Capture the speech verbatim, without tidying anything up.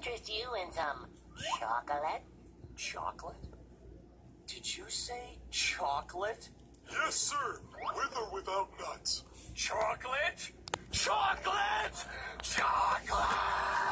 interest you in some chocolate? Chocolate? Did you say chocolate? Yes, sir. With or without nuts. Chocolate? Chocolate! Chocolate!